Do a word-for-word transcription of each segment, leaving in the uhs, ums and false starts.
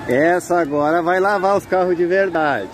Essa agora vai lavar os carros de verdade.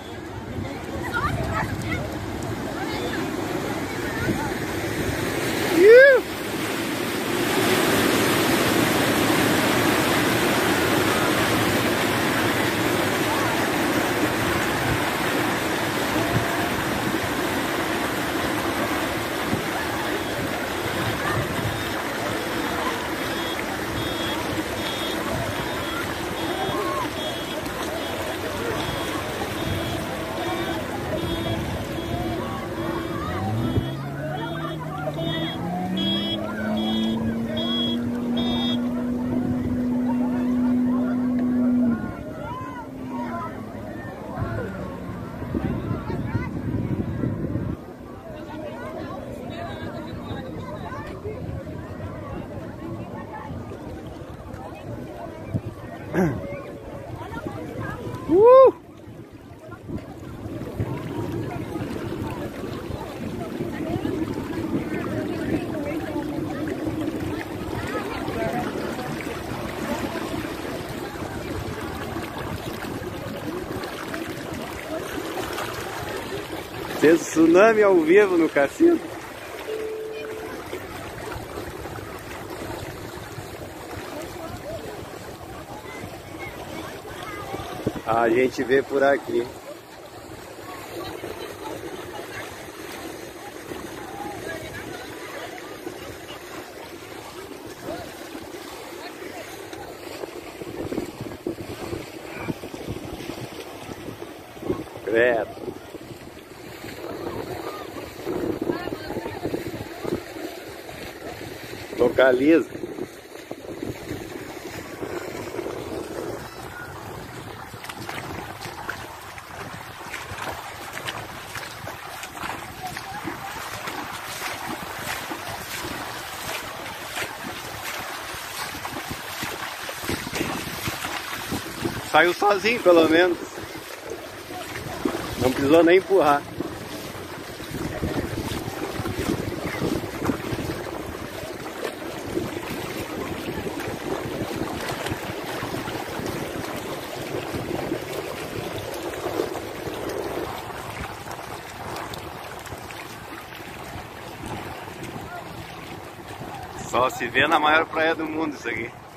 Uh! Fez tsunami ao vivo no cassino. A gente vê por aqui. Credo. Localiza. Saiu sozinho, pelo menos. Não precisou nem empurrar. Só se vê na maior praia do mundo isso aqui.